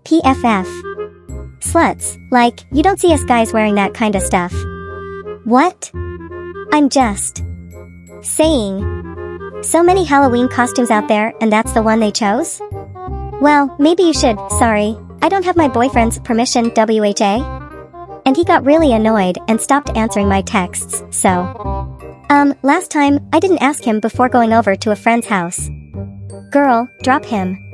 PFF. Sluts, like, you don't see us guys wearing that kinda stuff. What? I'm just saying. So many Halloween costumes out there and that's the one they chose? Well, maybe you should, sorry, I don't have my boyfriend's permission, WHA? And he got really annoyed and stopped answering my texts, so. Last time, I didn't ask him before going over to a friend's house. Girl, drop him.